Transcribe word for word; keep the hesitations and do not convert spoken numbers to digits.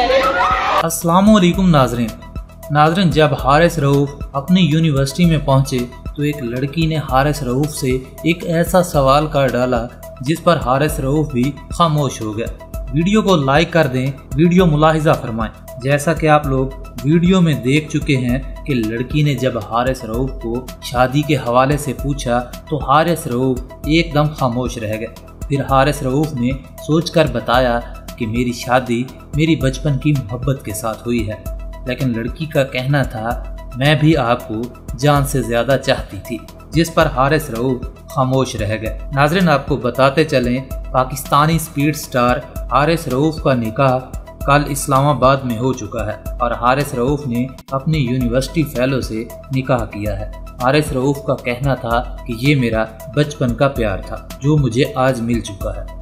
अस्सलामुअलैकुम नाजरीन नाजरीन जब हारिस रऊफ अपनी यूनिवर्सिटी में पहुंचे तो एक लड़की ने हारिस रऊफ से एक ऐसा सवाल कर डाला जिस पर हारिस रऊफ भी खामोश हो गया। वीडियो को लाइक कर दें, वीडियो मुलाहिजा फरमाएं। जैसा कि आप लोग वीडियो में देख चुके हैं कि लड़की ने जब हारिस रऊफ को शादी के हवाले से पूछा तो हारिस रऊफ एकदम खामोश रह गए। फिर हारिस रऊफ ने सोचकर बताया कि मेरी शादी मेरी बचपन की मोहब्बत के साथ हुई है, लेकिन लड़की का कहना था मैं भी आपको जान से ज्यादा चाहती थी, जिस पर हारिस रऊफ खामोश रह गए। नाज़रीन आपको बताते चलें, पाकिस्तानी स्पीड स्टार हारिस रऊफ का निकाह कल इस्लामाबाद में हो चुका है और हारिस रऊफ ने अपनी यूनिवर्सिटी फेलो से निकाह किया है। हारिस रऊफ का कहना था कि ये मेरा बचपन का प्यार था जो मुझे आज मिल चुका है।